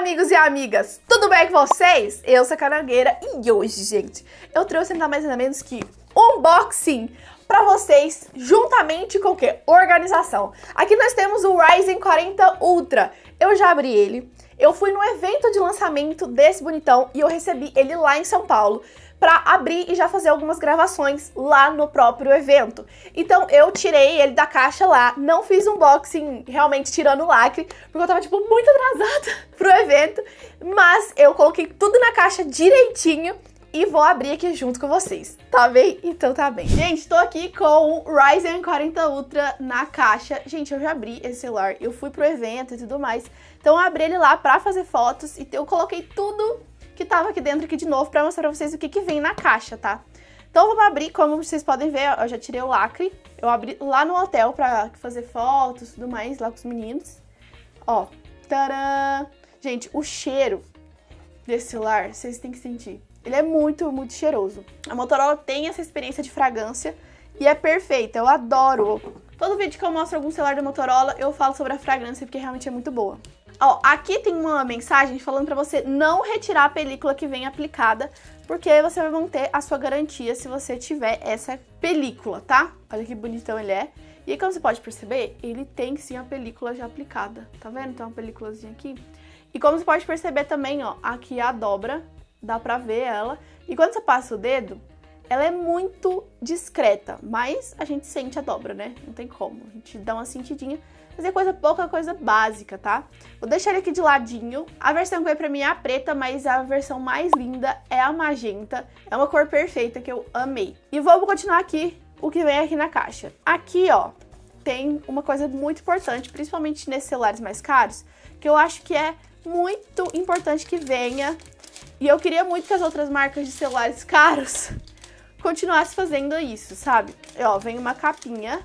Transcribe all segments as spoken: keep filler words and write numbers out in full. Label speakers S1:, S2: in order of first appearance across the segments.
S1: amigos e amigas, tudo bem com vocês? Eu sou a Carangueira e hoje, gente, eu trouxe nada mais nada menos que unboxing pra vocês, juntamente com o quê? Organização. Aqui nós temos o Ryzen quarenta Ultra. Eu já abri ele, eu fui no evento de lançamento desse bonitão e eu recebi ele lá em São Paulo pra abrir e já fazer algumas gravações lá no próprio evento. Então eu tirei ele da caixa lá, não fiz unboxing realmente tirando o lacre, porque eu tava tipo muito atrasada pro evento, mas eu coloquei tudo na caixa direitinho e vou abrir aqui junto com vocês, tá bem? Então tá bem. Gente, tô aqui com o Ryzen quarenta Ultra na caixa. Gente, eu já abri esse celular, eu fui pro evento e tudo mais, então eu abri ele lá pra fazer fotos e eu coloquei tudo que tava aqui dentro aqui de novo pra mostrar pra vocês o que que vem na caixa, tá? Então vamos abrir, como vocês podem ver, eu já tirei o lacre, eu abri lá no hotel pra fazer fotos e tudo mais, lá com os meninos. Ó, tcharam! Gente, o cheiro desse celular, vocês têm que sentir. Ele é muito, muito cheiroso. A Motorola tem essa experiência de fragrância e é perfeita, eu adoro. Todo vídeo que eu mostro algum celular da Motorola, eu falo sobre a fragrância porque realmente é muito boa. Ó, aqui tem uma mensagem falando pra você não retirar a película que vem aplicada, porque você vai manter a sua garantia se você tiver essa película, tá? Olha que bonitão ele é. E aí, como você pode perceber, ele tem sim a película já aplicada, tá vendo? Tem uma películazinha aqui. E como você pode perceber também, ó, aqui a dobra, dá pra ver ela. E quando você passa o dedo, ela é muito discreta, mas a gente sente a dobra, né? Não tem como, a gente dá uma sentidinha. Mas é coisa pouca, coisa básica, tá? Vou deixar ele aqui de ladinho. A versão que veio pra mim é a preta, mas a versão mais linda é a magenta. É uma cor perfeita que eu amei. E vamos continuar aqui o que vem aqui na caixa. Aqui, ó, tem uma coisa muito importante, principalmente nesses celulares mais caros, que eu acho que é muito importante que venha. E eu queria muito que as outras marcas de celulares caros continuassem fazendo isso, sabe? E, ó, vem uma capinha.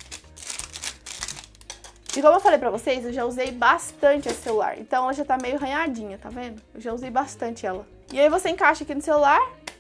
S1: E como eu falei pra vocês, eu já usei bastante esse celular. Então ela já tá meio arranhadinha, tá vendo? Eu já usei bastante ela. E aí você encaixa aqui no celular.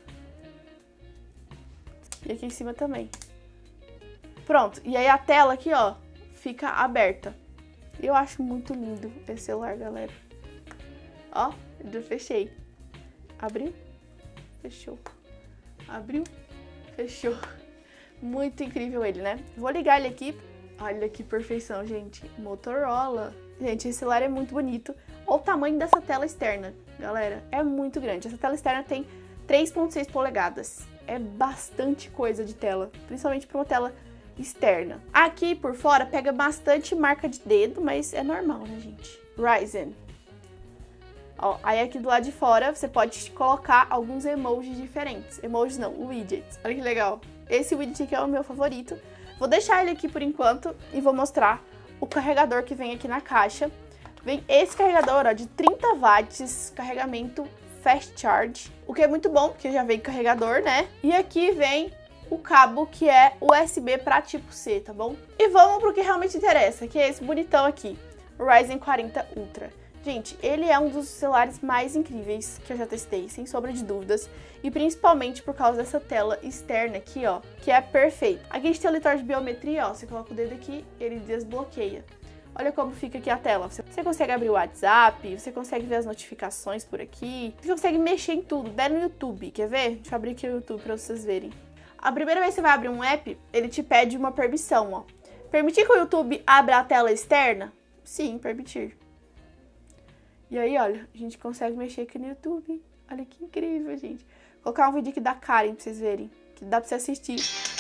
S1: E aqui em cima também. Pronto. E aí a tela aqui, ó, fica aberta. E eu acho muito lindo esse celular, galera. Ó, eu fechei. Abriu. Fechou. Abriu. Fechou. Muito incrível ele, né? Vou ligar ele aqui. Olha que perfeição, gente. Motorola. Gente, esse celular é muito bonito. Olha o tamanho dessa tela externa, galera. É muito grande. Essa tela externa tem três ponto seis polegadas. É bastante coisa de tela, principalmente para uma tela externa. Aqui por fora pega bastante marca de dedo, mas é normal, né, gente? Ryzen. Ó, aí aqui do lado de fora você pode colocar alguns emojis diferentes. Emojis não, widgets. Olha que legal. Esse widget aqui é o meu favorito. Vou deixar ele aqui por enquanto e vou mostrar o carregador que vem aqui na caixa. Vem esse carregador, ó, de trinta watts, carregamento fast charge, o que é muito bom, porque já vem carregador, né? E aqui vem o cabo que é U S B para tipo C, tá bom? E vamos pro que realmente interessa, que é esse bonitão aqui, o Ryzen quarenta Ultra. Gente, ele é um dos celulares mais incríveis que eu já testei, sem sombra de dúvidas. E principalmente por causa dessa tela externa aqui, ó, que é perfeita. Aqui a gente tem o leitor de biometria, ó, você coloca o dedo aqui, ele desbloqueia. Olha como fica aqui a tela. Você consegue abrir o WhatsApp, você consegue ver as notificações por aqui. Você consegue mexer em tudo, até no YouTube, quer ver? Deixa eu abrir aqui o YouTube pra vocês verem. A primeira vez que você vai abrir um app, ele te pede uma permissão, ó. Permitir que o YouTube abra a tela externa? Sim, permitir. E aí, olha, a gente consegue mexer aqui no YouTube. Olha que incrível, gente. Vou colocar um vídeo aqui da Karen pra vocês verem, que dá pra você assistir.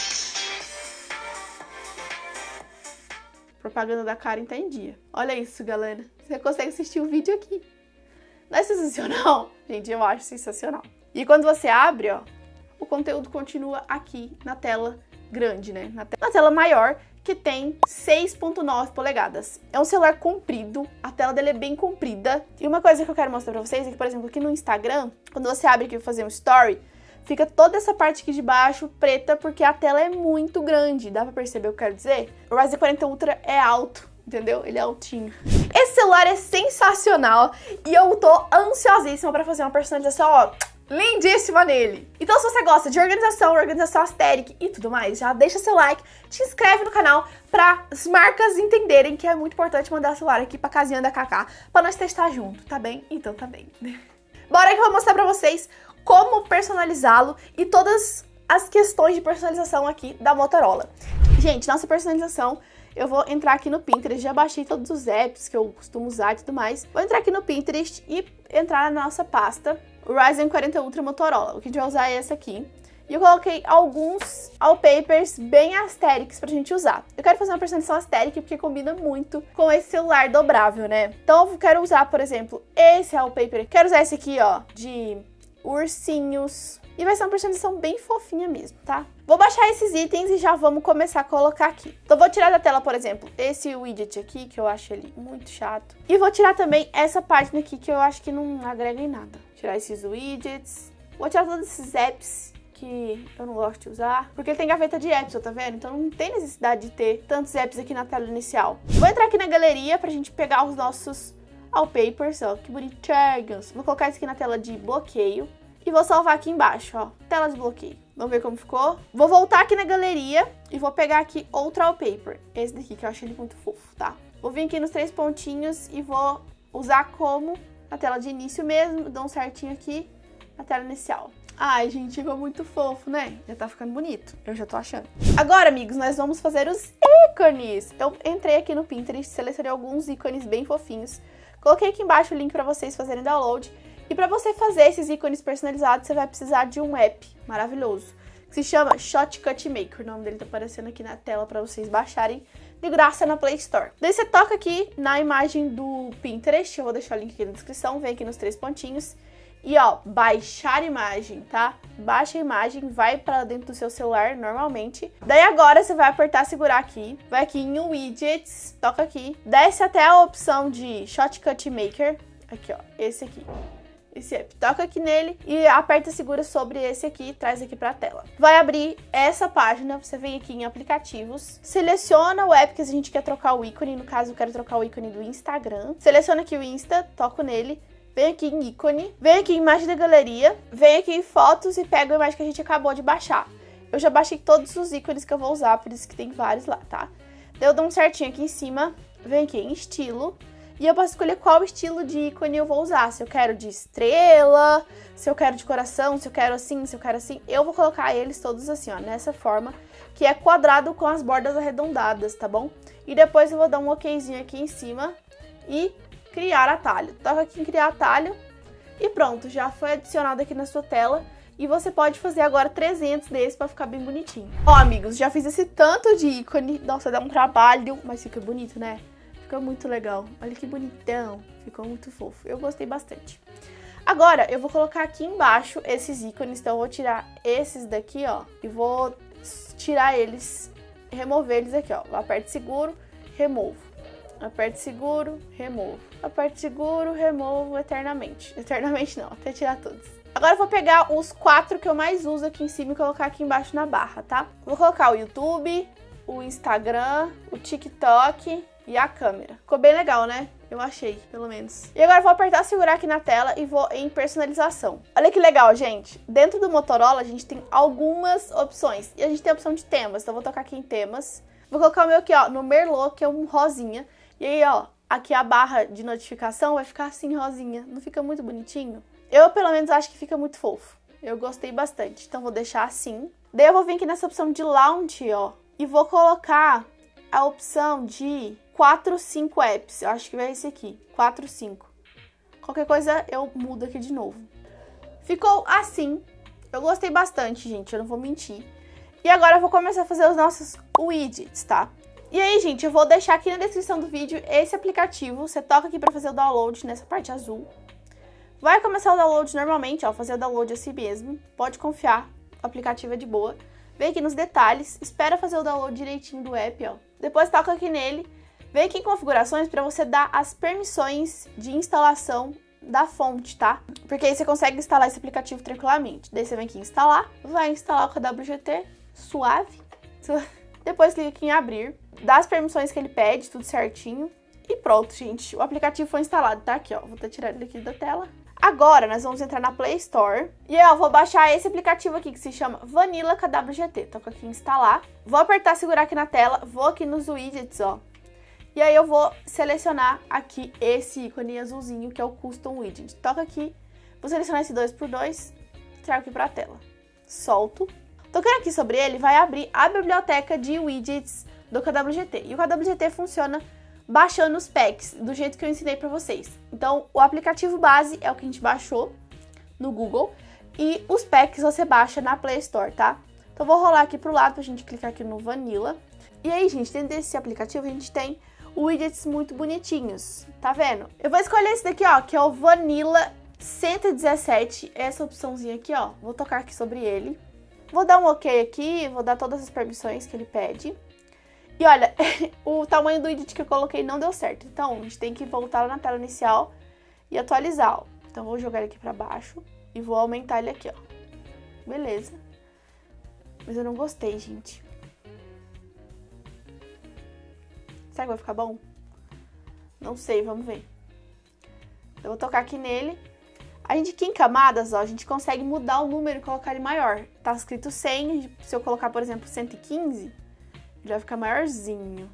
S1: Propaganda da Karen tá em dia. Olha isso, galera. Você consegue assistir o vídeo aqui. Não é sensacional? Gente, eu acho sensacional. E quando você abre, ó, o conteúdo continua aqui na tela grande, né? Na, te na tela maior, que tem seis ponto nove polegadas. É um celular comprido, a tela dele é bem comprida. E uma coisa que eu quero mostrar pra vocês é que, por exemplo, aqui no Instagram, quando você abre aqui pra fazer um story, fica toda essa parte aqui de baixo preta, porque a tela é muito grande. Dá pra perceber o que eu quero dizer? O Ryzen quarenta Ultra é alto, entendeu? Ele é altinho. Esse celular é sensacional e eu tô ansiosíssima pra fazer uma personalização, ó, lindíssima nele. Então se você gosta de organização, organização aesthetic e tudo mais, já deixa seu like, te inscreve no canal para as marcas entenderem que é muito importante mandar celular aqui pra casinha da Cacá, pra nós testar junto, tá bem? Então tá bem. Bora que eu vou mostrar pra vocês como personalizá-lo e todas as questões de personalização aqui da Motorola. Gente, nossa personalização, eu vou entrar aqui no Pinterest, já baixei todos os apps que eu costumo usar e tudo mais. Vou entrar aqui no Pinterest e entrar na nossa pasta Ryzen quarenta Ultra Motorola. O que a gente vai usar é essa aqui. E eu coloquei alguns wallpapers bem aesthetics pra gente usar. Eu quero fazer uma personalização aesthetic porque combina muito com esse celular dobrável, né? Então eu quero usar, por exemplo, esse wallpaper. Quero usar esse aqui, ó, de ursinhos. E vai ser uma personalização bem fofinha mesmo, tá? Vou baixar esses itens e já vamos começar a colocar aqui. Então vou tirar da tela, por exemplo, esse widget aqui, que eu acho ele muito chato. E vou tirar também essa página aqui, que eu acho que não agrega em nada. Tirar esses widgets. Vou tirar todos esses apps que eu não gosto de usar, porque ele tem gaveta de apps, tá vendo? Então não tem necessidade de ter tantos apps aqui na tela inicial. Vou entrar aqui na galeria pra gente pegar os nossos wallpapers, ó, que bonitinhos. Vou colocar isso aqui na tela de bloqueio. E vou salvar aqui embaixo, ó, tela de bloqueio. Vamos ver como ficou. Vou voltar aqui na galeria e vou pegar aqui outro wallpaper. Esse daqui, que eu achei ele muito fofo, tá? Vou vir aqui nos três pontinhos e vou usar como na tela de início mesmo. Dou um certinho aqui na tela inicial. Ai, gente, ficou muito fofo, né? Já tá ficando bonito. Eu já tô achando. Agora, amigos, nós vamos fazer os ícones. Eu entrei aqui no Pinterest, selecionei alguns ícones bem fofinhos. Coloquei aqui embaixo o link pra vocês fazerem download. E para você fazer esses ícones personalizados, você vai precisar de um app maravilhoso, que se chama Shotcut Maker. O nome dele tá aparecendo aqui na tela para vocês baixarem de graça na Play Store. Daí você toca aqui na imagem do Pinterest, eu vou deixar o link aqui na descrição, vem aqui nos três pontinhos. E ó, baixar imagem, tá? Baixa a imagem, vai para dentro do seu celular normalmente. Daí agora você vai apertar, segurar aqui, vai aqui em Widgets, toca aqui, desce até a opção de Shotcut Maker, aqui ó, esse aqui. Esse app. Toca aqui nele e aperta segura sobre esse aqui e traz aqui pra tela. Vai abrir essa página, você vem aqui em aplicativos, seleciona o app que a gente quer trocar o ícone, no caso eu quero trocar o ícone do Instagram. Seleciona aqui o Insta, toco nele, vem aqui em ícone, vem aqui em imagem da galeria, vem aqui em fotos e pega a imagem que a gente acabou de baixar. Eu já baixei todos os ícones que eu vou usar, por isso que tem vários lá, tá? Daí eu dou um certinho aqui em cima, vem aqui em estilo. E eu posso escolher qual estilo de ícone eu vou usar. Se eu quero de estrela, se eu quero de coração, se eu quero assim, se eu quero assim. Eu vou colocar eles todos assim, ó, nessa forma, que é quadrado com as bordas arredondadas, tá bom? E depois eu vou dar um okzinho aqui em cima e criar atalho. Toca aqui em criar atalho e pronto, já foi adicionado aqui na sua tela. E você pode fazer agora trezentos desses pra ficar bem bonitinho. Ó, amigos, já fiz esse tanto de ícone. Nossa, dá um trabalho, mas fica bonito, né? Ficou muito legal. Olha que bonitão. Ficou muito fofo. Eu gostei bastante. Agora, eu vou colocar aqui embaixo esses ícones. Então, eu vou tirar esses daqui, ó. E vou tirar eles, remover eles aqui, ó. Eu aperto seguro, removo. Aperto seguro, removo. Aperto seguro, removo eternamente. Eternamente não, até tirar todos. Agora eu vou pegar os quatro que eu mais uso aqui em cima e colocar aqui embaixo na barra, tá? Vou colocar o YouTube, o Instagram, o TikTok e a câmera. Ficou bem legal, né? Eu achei, pelo menos. E agora eu vou apertar, segurar aqui na tela e vou em personalização. Olha que legal, gente. Dentro do Motorola, a gente tem algumas opções. E a gente tem a opção de temas. Então eu vou tocar aqui em temas. Vou colocar o meu aqui, ó, no Merlot, que é um rosinha. E aí, ó, aqui a barra de notificação vai ficar assim, rosinha. Não fica muito bonitinho? Eu, pelo menos, acho que fica muito fofo. Eu gostei bastante. Então vou deixar assim. Daí eu vou vir aqui nessa opção de Launch, ó. E vou colocar a opção de quatro, cinco apps. Eu acho que vai esse aqui. quatro, cinco. Qualquer coisa eu mudo aqui de novo. Ficou assim. Eu gostei bastante, gente. Eu não vou mentir. E agora eu vou começar a fazer os nossos widgets, tá? E aí, gente, eu vou deixar aqui na descrição do vídeo esse aplicativo. Você toca aqui pra fazer o download nessa parte azul. Vai começar o download normalmente, ó. Fazer o download assim mesmo. Pode confiar. O aplicativo é de boa. Vem aqui nos detalhes. Espera fazer o download direitinho do app, ó. Depois toca aqui nele. Vem aqui em configurações para você dar as permissões de instalação da fonte, tá? Porque aí você consegue instalar esse aplicativo tranquilamente. Daí você vem aqui em instalar, vai instalar o K W G T, suave. Depois clica aqui em abrir, dá as permissões que ele pede, tudo certinho. E pronto, gente, o aplicativo foi instalado, tá? Aqui, ó, vou até tirar ele aqui da tela. Agora, nós vamos entrar na Play Store. E eu vou baixar esse aplicativo aqui, que se chama Vanilla K W G T. Toco aqui em instalar. Vou apertar, segurar aqui na tela. Vou aqui nos widgets, ó. E aí eu vou selecionar aqui esse ícone azulzinho, que é o Custom Widget. Toca aqui. Vou selecionar esse dois por dois. Trago aqui pra tela. Solto. Tocando aqui sobre ele, vai abrir a biblioteca de widgets do K W G T. E o K W G T funciona baixando os packs, do jeito que eu ensinei pra vocês. Então, o aplicativo base é o que a gente baixou no Google. E os packs você baixa na Play Store, tá? Então, vou rolar aqui pro lado pra gente clicar aqui no Vanilla. E aí, gente, dentro desse aplicativo, a gente tem widgets muito bonitinhos. Tá vendo? Eu vou escolher esse daqui, ó, que é o Vanilla cento e dezessete. Essa opçãozinha aqui, ó. Vou tocar aqui sobre ele. Vou dar um ok aqui, vou dar todas as permissões que ele pede. E olha, o tamanho do widget que eu coloquei não deu certo. Então, a gente tem que voltar lá na tela inicial e atualizar, ó. Então, vou jogar ele aqui pra baixo e vou aumentar ele aqui, ó. Beleza. Mas eu não gostei, gente. Será que vai ficar bom? Não sei, vamos ver. Eu vou tocar aqui nele. A gente aqui em camadas, ó, a gente consegue mudar o número e colocar ele maior. Tá escrito cem, se eu colocar, por exemplo, cento e quinze, ele vai ficar maiorzinho.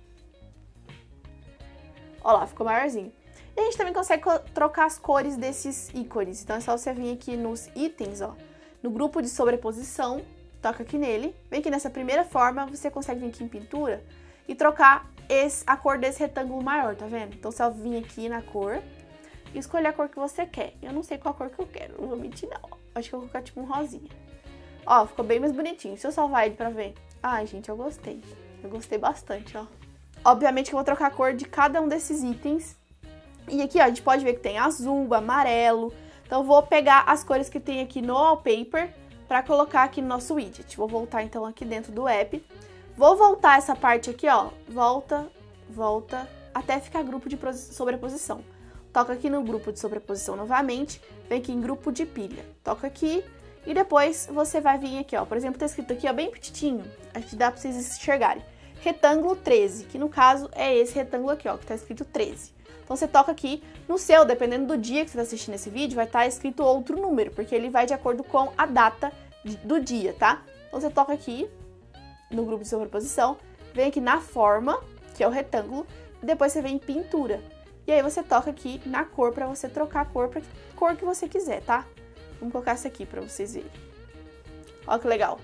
S1: Ó lá, ficou maiorzinho. E a gente também consegue trocar as cores desses ícones. Então é só você vir aqui nos itens, ó, no grupo de sobreposição, toca aqui nele. Vem aqui nessa primeira forma, você consegue vir aqui em pintura e trocar esse, a cor desse retângulo maior, tá vendo? Então só vir aqui na cor e escolher a cor que você quer. Eu não sei qual cor que eu quero, não vou mentir não. Ó. Acho que eu vou colocar tipo um rosinha. Ó, ficou bem mais bonitinho. Se eu salvar ele pra ver. Ai, gente, eu gostei. Eu gostei bastante, ó. Obviamente que eu vou trocar a cor de cada um desses itens. E aqui, ó, a gente pode ver que tem azul, amarelo. Então eu vou pegar as cores que tem aqui no wallpaper pra colocar aqui no nosso widget. Vou voltar então aqui dentro do app. Vou voltar essa parte aqui, ó. Volta, volta, até ficar grupo de sobreposição. Toca aqui no grupo de sobreposição novamente, vem aqui em grupo de pilha, toca aqui e depois você vai vir aqui, ó, por exemplo, tá escrito aqui, ó, bem petitinho, acho que dá pra vocês enxergarem, retângulo treze, que no caso é esse retângulo aqui, ó, que tá escrito treze. Então você toca aqui no seu, dependendo do dia que você tá assistindo esse vídeo, vai estar escrito outro número, porque ele vai de acordo com a data do dia, tá? Então você toca aqui no grupo de sobreposição, vem aqui na forma, que é o retângulo, e depois você vem em pintura. E aí você toca aqui na cor pra você trocar a cor pra cor que você quiser, tá? Vamos colocar essa aqui pra vocês verem. Olha que legal.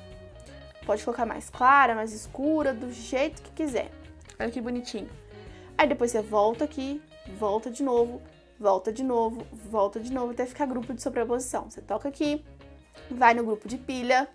S1: Pode colocar mais clara, mais escura, do jeito que quiser. Olha que bonitinho. Aí depois você volta aqui, volta de novo, volta de novo, volta de novo, até ficar grupo de sobreposição. Você toca aqui, vai no grupo de pilha,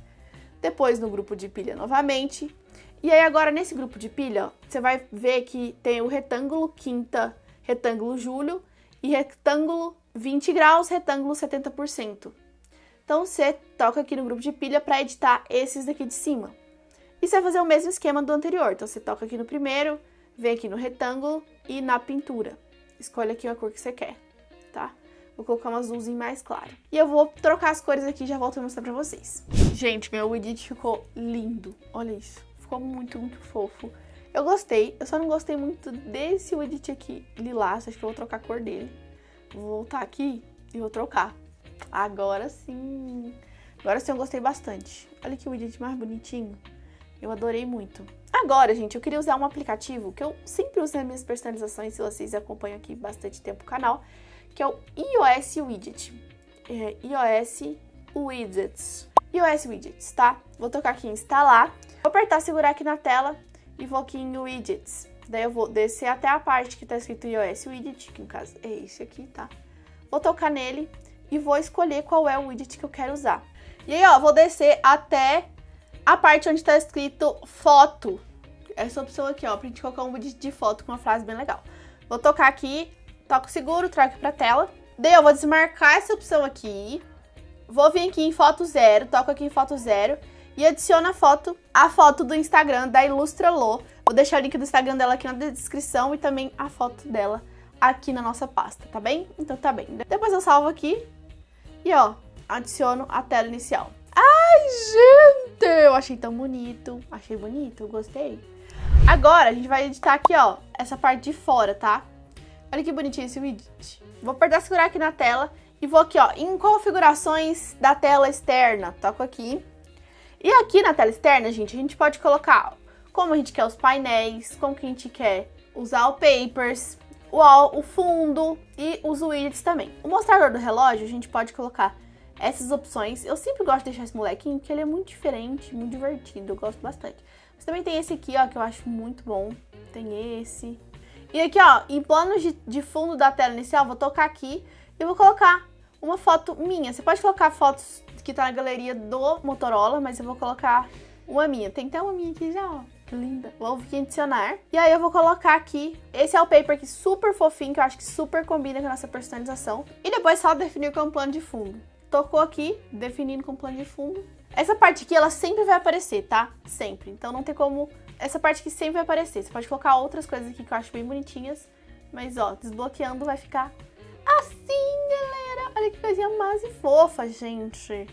S1: depois no grupo de pilha novamente. E aí agora nesse grupo de pilha, ó, você vai ver que tem o retângulo quinta, retângulo julho e retângulo vinte graus, retângulo setenta por cento. Então você toca aqui no grupo de pilha para editar esses daqui de cima. E você vai fazer o mesmo esquema do anterior. Então você toca aqui no primeiro, vem aqui no retângulo e na pintura. Escolhe aqui a cor que você quer, tá? Vou colocar um azulzinho mais claro. E eu vou trocar as cores aqui e já volto a mostrar pra vocês. Gente, meu widget ficou lindo. Olha isso. Ficou muito, muito fofo. Eu gostei, eu só não gostei muito desse widget aqui, lilás, acho que eu vou trocar a cor dele. Vou voltar aqui e vou trocar. Agora sim. Agora sim eu gostei bastante. Olha que widget mais bonitinho. Eu adorei muito. Agora, gente, eu queria usar um aplicativo que eu sempre uso nas minhas personalizações, se vocês acompanham aqui bastante tempo o canal, que é o iOS Widget. É, iOS Widgets. iOS Widgets, tá? Vou tocar aqui em instalar. Vou apertar, segurar aqui na tela e vou aqui em Widgets. Daí eu vou descer até a parte que tá escrito iOS Widget, que no caso é esse aqui, tá? Vou tocar nele e vou escolher qual é o widget que eu quero usar. E aí, ó, vou descer até a parte onde tá escrito foto. Essa opção aqui, ó, pra gente colocar um widget de foto com uma frase bem legal. Vou tocar aqui, toco seguro, trago aqui pra tela. Daí eu vou desmarcar essa opção aqui. Vou vir aqui em foto zero, toco aqui em foto zero e adiciono a foto, a foto do Instagram da Ilustralô. Vou deixar o link do Instagram dela aqui na descrição e também a foto dela aqui na nossa pasta, tá bem? Então tá bem. Depois eu salvo aqui e, ó, adiciono a tela inicial. Ai, gente! Eu achei tão bonito. Achei bonito, gostei. Agora a gente vai editar aqui, ó, essa parte de fora, tá? Olha que bonitinho esse widget. Vou apertar segurar aqui na tela e vou aqui, ó, em configurações da tela externa. Toco aqui. E aqui na tela externa, gente, a gente pode colocar como a gente quer os painéis, como que a gente quer os wallpapers, o, o fundo e os widgets também. O mostrador do relógio, a gente pode colocar essas opções. Eu sempre gosto de deixar esse molequinho, porque ele é muito diferente, muito divertido, eu gosto bastante. Mas também tem esse aqui, ó, que eu acho muito bom. Tem esse. E aqui, ó, em planos de, de fundo da tela inicial, vou tocar aqui e vou colocar uma foto minha. Você pode colocar fotos que tá na galeria do Motorola, mas eu vou colocar uma minha. Tem até uma minha aqui já, ó. Que linda. Vou vir em adicionar. E aí eu vou colocar aqui esse wallpaper aqui super fofinho, que eu acho que super combina com a nossa personalização. E depois só definir como plano de fundo. Tocou aqui, definindo com plano de fundo. Essa parte aqui, ela sempre vai aparecer, tá? Sempre. Então não tem como... Essa parte aqui sempre vai aparecer. Você pode colocar outras coisas aqui que eu acho bem bonitinhas. Mas, ó, desbloqueando vai ficar assim, galera. Olha que coisinha mais fofa, gente.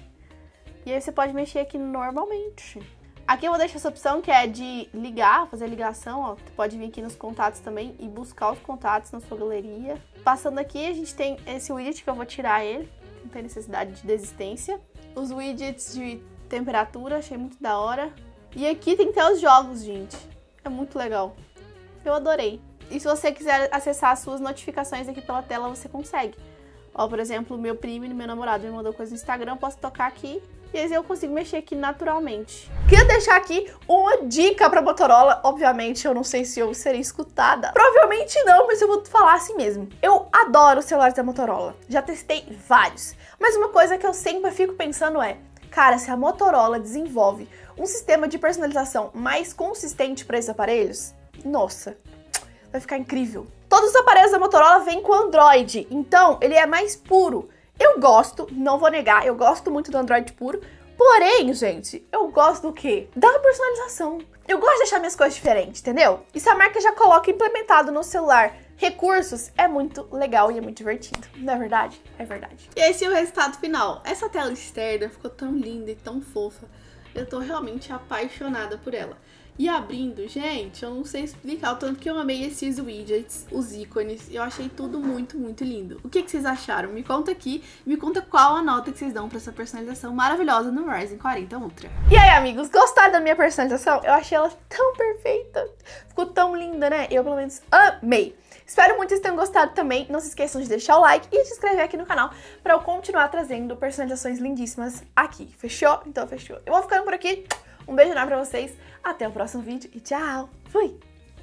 S1: E aí você pode mexer aqui normalmente. Aqui eu vou deixar essa opção que é de ligar, fazer ligação, ó. Você pode vir aqui nos contatos também e buscar os contatos na sua galeria. Passando aqui, a gente tem esse widget que eu vou tirar ele. Não tem necessidade de desistência. Os widgets de temperatura, achei muito da hora. E aqui tem até os jogos, gente. É muito legal. Eu adorei. E se você quiser acessar as suas notificações aqui pela tela, você consegue. Ó, por exemplo, meu primo e meu namorado me mandou coisa no Instagram, eu posso tocar aqui e aí eu consigo mexer aqui naturalmente. Queria deixar aqui uma dica pra Motorola. Obviamente, eu não sei se eu serei escutada. Provavelmente não, mas eu vou falar assim mesmo. Eu adoro os celulares da Motorola. Já testei vários. Mas uma coisa que eu sempre fico pensando é, cara, se a Motorola desenvolve um sistema de personalização mais consistente para esses aparelhos, nossa, vai ficar incrível. Todos os aparelhos da Motorola vêm com Android, então ele é mais puro. Eu gosto, não vou negar, eu gosto muito do Android puro, porém, gente, eu gosto do quê? Da personalização. Eu gosto de deixar minhas coisas diferentes, entendeu? E se a marca já coloca implementado no celular recursos, é muito legal e é muito divertido. Não é verdade? É verdade. E esse é o resultado final. Essa tela externa ficou tão linda e tão fofa. Eu tô realmente apaixonada por ela. E abrindo, gente, eu não sei explicar o tanto que eu amei esses widgets, os ícones. Eu achei tudo muito, muito lindo. O que, que vocês acharam? Me conta aqui, me conta qual a nota que vocês dão pra essa personalização maravilhosa no Ryzen quarenta Ultra. E aí, amigos, gostaram da minha personalização? Eu achei ela tão perfeita. Ficou tão linda, né? Eu, pelo menos, amei. Espero muito que vocês tenham gostado também. Não se esqueçam de deixar o like e de se inscrever aqui no canal pra eu continuar trazendo personalizações lindíssimas aqui. Fechou? Então, fechou. Eu vou ficando por aqui. Um beijo enorme pra vocês. Até o próximo vídeo e tchau. Fui!